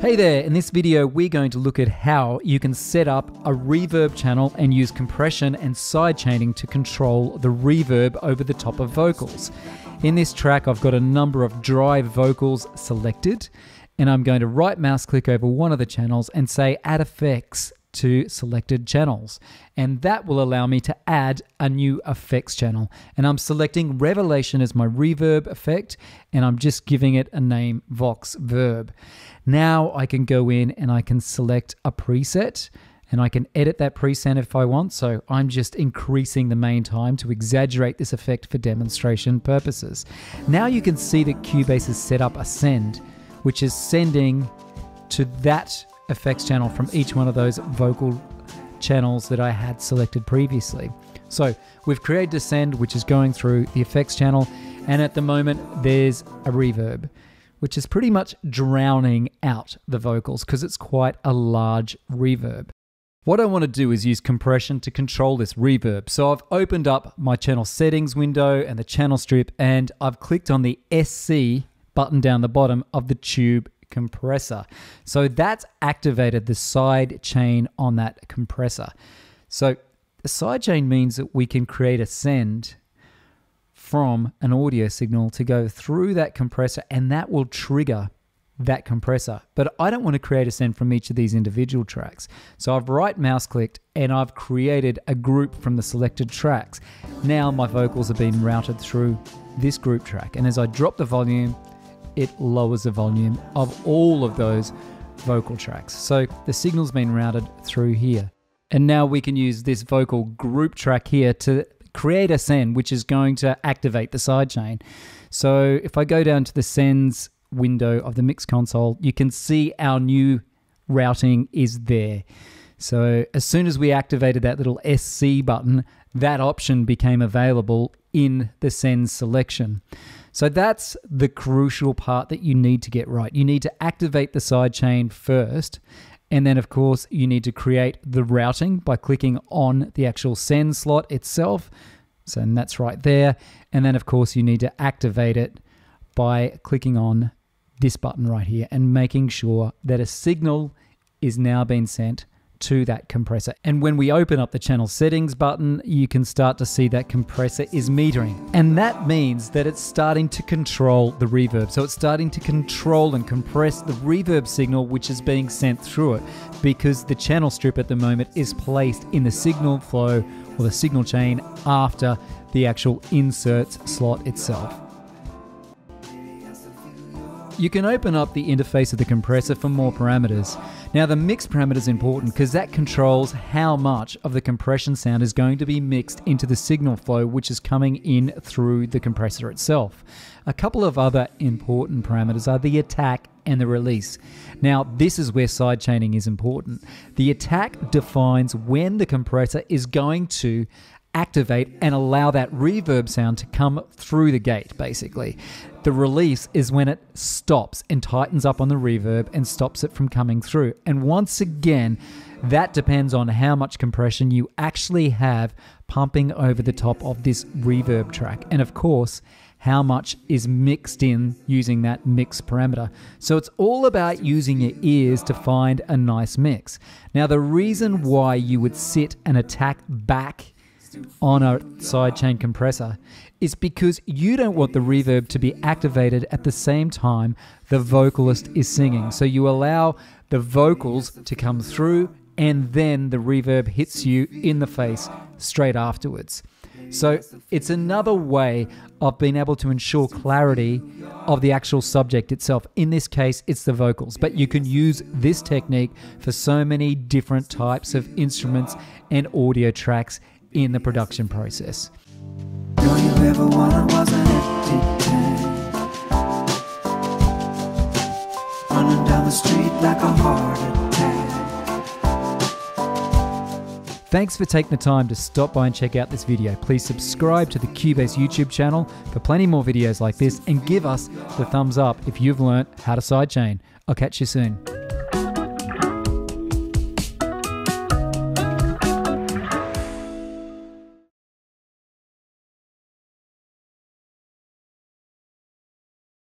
Hey there, in this video we're going to look at how you can set up a reverb channel and use compression and sidechaining to control the reverb over the top of vocals. In this track I've got a number of dry vocals selected and I'm going to right mouse click over one of the channels and say add effects to selected channels, and that will allow me to add a new effects channel. And I'm selecting Revelation as my reverb effect and I'm just giving it a name, Vox Verb. Now I can go in and I can select a preset and I can edit that preset if I want. So I'm just increasing the main time to exaggerate this effect for demonstration purposes. Now you can see that Cubase has set up a send, which is sending to that effects channel from each one of those vocal channels that I had selected previously. So we've created a send, which is going through the effects channel, and at the moment there's a reverb, which is pretty much drowning out the vocals because it's quite a large reverb. What I want to do is use compression to control this reverb. So I've opened up my channel settings window and the channel strip, and I've clicked on the SC button down the bottom of the tube compressor. So that's activated the side chain on that compressor. So the side chain means that we can create a send from an audio signal to go through that compressor, and that will trigger that compressor. But I don't want to create a send from each of these individual tracks. So I've right mouse clicked and I've created a group from the selected tracks. Now my vocals are being routed through this group track, and as I drop the volume, it lowers the volume of all of those vocal tracks. So the signal's been routed through here. And now we can use this vocal group track here to create a send, which is going to activate the sidechain. So if I go down to the sends window of the mix console, you can see our new routing is there. So as soon as we activated that little SC button, that option became available in the send selection. So that's the crucial part that you need to get right. You need to activate the sidechain first, and then of course you need to create the routing by clicking on the actual send slot itself. So and that's right there. And then of course you need to activate it by clicking on this button right here and making sure that a signal is now being sent to that compressor. And when we open up the channel settings button, you can start to see that compressor is metering. And that means that it's starting to control the reverb. So it's starting to control and compress the reverb signal which is being sent through it, because the channel strip at the moment is placed in the signal flow or the signal chain after the actual inserts slot itself. You can open up the interface of the compressor for more parameters. Now the mix parameter is important because that controls how much of the compression sound is going to be mixed into the signal flow which is coming in through the compressor itself. A couple of other important parameters are the attack and the release. Now this is where sidechaining is important. The attack defines when the compressor is going to activate and allow that reverb sound to come through the gate, basically. The release is when it stops and tightens up on the reverb and stops it from coming through. And once again, that depends on how much compression you actually have pumping over the top of this reverb track. And of course, how much is mixed in using that mix parameter. So it's all about using your ears to find a nice mix. Now, the reason why you would sit an attack back on a sidechain compressor is because you don't want the reverb to be activated at the same time the vocalist is singing. So you allow the vocals to come through and then the reverb hits you in the face straight afterwards. So it's another way of being able to ensure clarity of the actual subject itself. In this case, it's the vocals, but you can use this technique for so many different types of instruments and audio tracks in the production process. All you ever wanted was an empty tank, running down the street like a heart attack. Thanks for taking the time to stop by and check out this video. Please subscribe to the Cubase YouTube channel for plenty more videos like this, and give us the thumbs up if you've learnt how to sidechain. I'll catch you soon.